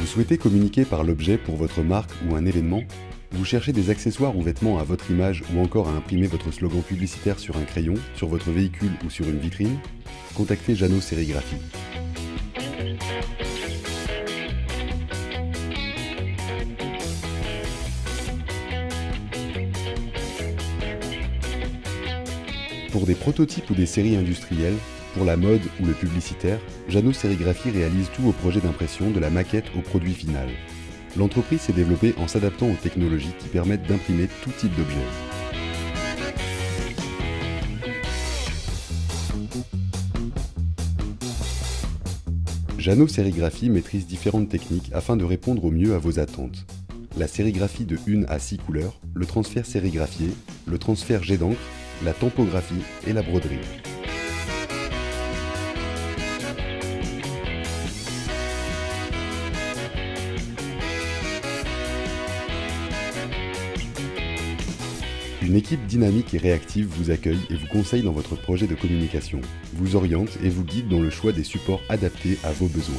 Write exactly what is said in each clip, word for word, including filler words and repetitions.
Vous souhaitez communiquer par l'objet pour votre marque ou un événement? Vous cherchez des accessoires ou vêtements à votre image ou encore à imprimer votre slogan publicitaire sur un crayon, sur votre véhicule ou sur une vitrine? Contactez Jeannot Sérigraphie. Pour des prototypes ou des séries industrielles, pour la mode ou le publicitaire, Jeannot Sérigraphie réalise tous vos projets d'impression de la maquette au produit final. L'entreprise s'est développée en s'adaptant aux technologies qui permettent d'imprimer tout type d'objets. Jeannot Sérigraphie maîtrise différentes techniques afin de répondre au mieux à vos attentes. La sérigraphie de une à six couleurs, le transfert sérigraphié, le transfert jet d'encre, la tampographie et la broderie. Une équipe dynamique et réactive vous accueille et vous conseille dans votre projet de communication, vous oriente et vous guide dans le choix des supports adaptés à vos besoins.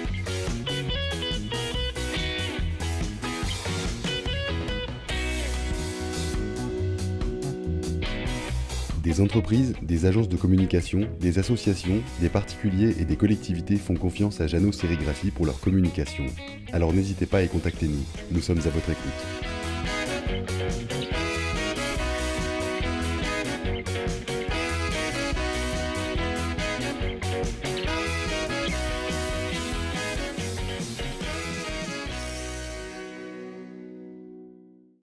Des entreprises, des agences de communication, des associations, des particuliers et des collectivités font confiance à Jeannot Sérigraphie pour leur communication. Alors n'hésitez pas et contactez-nous, nous sommes à votre écoute.